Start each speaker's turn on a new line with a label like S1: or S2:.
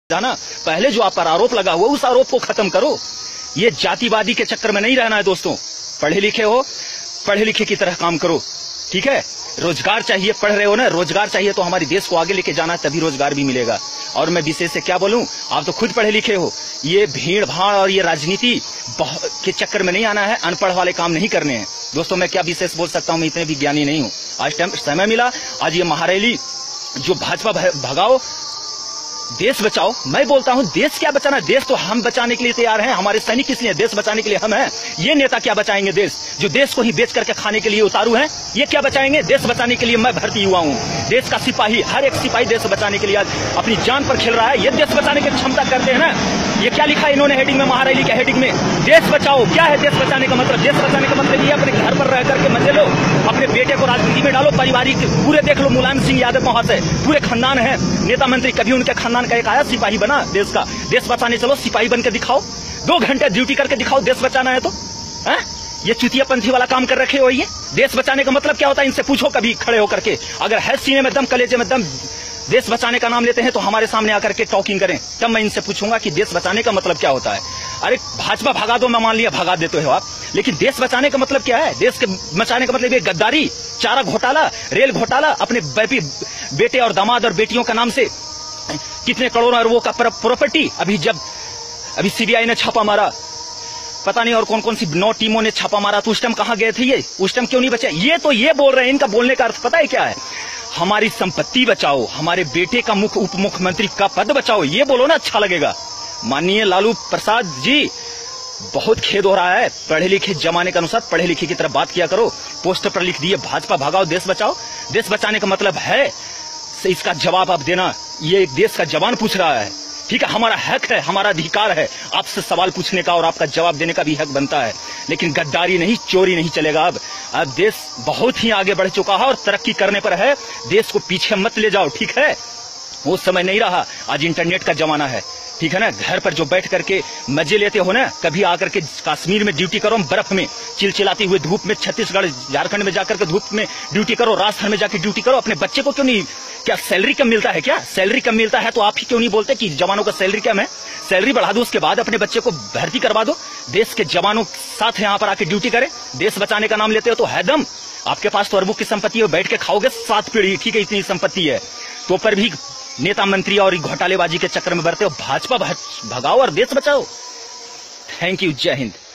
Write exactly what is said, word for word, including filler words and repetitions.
S1: जाना, पहले जो आप पर आरोप लगा हुआ उस आरोप को खत्म करो। ये जातिवादी के चक्कर में नहीं रहना है दोस्तों। पढ़े लिखे हो, पढ़े लिखे की तरह काम करो, ठीक है। रोजगार चाहिए, पढ़ रहे हो ना, रोजगार चाहिए तो हमारे देश को आगे लेके जाना है, तभी रोजगार भी मिलेगा। और मैं विशेष से क्या बोलूं, आप तो खुद पढ़े लिखे हो। ये भीड़ भाड़ और ये राजनीति के चक्कर में नहीं आना है, अनपढ़ वाले काम नहीं करने हैं दोस्तों। मैं क्या विशेष बोल सकता हूं, मैं इतने भी ज्ञानी नहीं हूं। आज टाइम समय मिला, आज ये महारैली जो भाजपा भगाओ देश बचाओ, मैं बोलता हूं देश क्या बचाना, देश तो हम बचाने के लिए तैयार हैं, हमारे सैनिक किस लिए, देश बचाने के लिए हम हैं। ये नेता क्या बचाएंगे देश, जो देश को ही बेच करके खाने के लिए उतारू हैं, ये क्या बचाएंगे। देश बचाने के लिए मैं भर्ती हुआ हूं, देश का सिपाही, हर एक सिपाही देश बचाने के लिए आज अपनी जान पर खेल रहा है। ये देश बचाने की क्षमता करते हैं ना। ये क्या लिखा है इन्होंने हेडिंग में, महारैली के हेडिंग में, देश बचाओ। क्या है देश बचाने का मतलब, देश बचाने का मतलब ये अपने घर पर रह करके मजे लो, अपने बेटे को राजनीति में डालो, पारिवारिक पूरे देख लो, मुलायम सिंह यादव वहां से पूरे खानदान है, नेता मंत्री, कभी उनके खानदान का एक आया सिपाही बना देश का। देश बचाने चलो, सिपाही बन के दिखाओ, दो घंटे ड्यूटी करके दिखाओ, देश बचाना है तो। है ये चुतियापंथी वाला काम कर रखे हो। ये देश बचाने का मतलब क्या होता है, इनसे पूछो कभी खड़े होकर के। अगर है सीने में दम, कलेजे में दम, देश बचाने का नाम लेते हैं तो हमारे सामने आकर के टॉकिंग करें, तब मैं इनसे पूछूंगा कि देश बचाने का मतलब क्या होता है। अरे भाजपा भगा दो, मैं मान लिया भगा देते हो आप, लेकिन देश बचाने का मतलब क्या है। देश के बचाने का मतलब ये गद्दारी, चारा घोटाला, रेल घोटाला, अपने बेटे और दामाद और बेटियों का नाम से कितने करोड़ों अरबों का प्रॉपर्टी। अभी जब अभी सीबीआई ने छापा मारा, पता नहीं और कौन कौन सी नौ टीमों ने छापा मारा, तो उस टाइम कहां गए थे ये, उस टाइम क्यों नहीं बचे। ये तो ये बोल रहे हैं, इनका बोलने का अर्थ पता है क्या है, हमारी संपत्ति बचाओ, हमारे बेटे का मुख्य उप मुख्यमंत्री का पद बचाओ, ये बोलो ना, अच्छा लगेगा। माननीय लालू प्रसाद जी, बहुत खेद हो रहा है, पढ़े लिखे जमाने के अनुसार पढ़े लिखे की तरफ बात किया करो। पोस्टर पर लिख दिए भाजपा भगाओ देश बचाओ, देश बचाने का मतलब है, इसका जवाब आप देना। ये एक देश का जवान पूछ रहा है, ठीक है, हमारा हक है, हमारा अधिकार है आपसे सवाल पूछने का, और आपका जवाब देने का भी हक बनता है। लेकिन गद्दारी नहीं, चोरी नहीं चलेगा। अब अब देश बहुत ही आगे बढ़ चुका है और तरक्की करने पर है, देश को पीछे मत ले जाओ, ठीक है। वो समय नहीं रहा, आज इंटरनेट का जमाना है, ठीक है ना। घर पर जो बैठ करके मजे लेते हो ना, कभी आकर के कश्मीर में ड्यूटी करो, बर्फ में चिलचिलाती हुए धूप में, छत्तीसगढ़ झारखंड में जाकर के धूप में ड्यूटी करो, राजस्थान में जाकर ड्यूटी करो। अपने बच्चे को क्यों नहीं, क्या सैलरी कम मिलता है क्या, सैलरी कम मिलता है तो आप ही क्यों नहीं बोलते कि जवानों का सैलरी कम है, सैलरी बढ़ा दो, उसके बाद अपने बच्चे को भर्ती करवा दो। देश के जवानों साथ यहाँ पर आके ड्यूटी करे, देश बचाने का नाम लेते हो तो है दम। आपके पास तो अरबों की संपत्ति है, बैठ के खाओगे सात पीढ़ी, ठीक है, इतनी संपत्ति है, तो पर भी नेता मंत्री और घोटालेबाजी के चक्कर में बढ़ते हो। भाजपा भगाओ और देश बचाओ। थैंक यू, जय हिंद।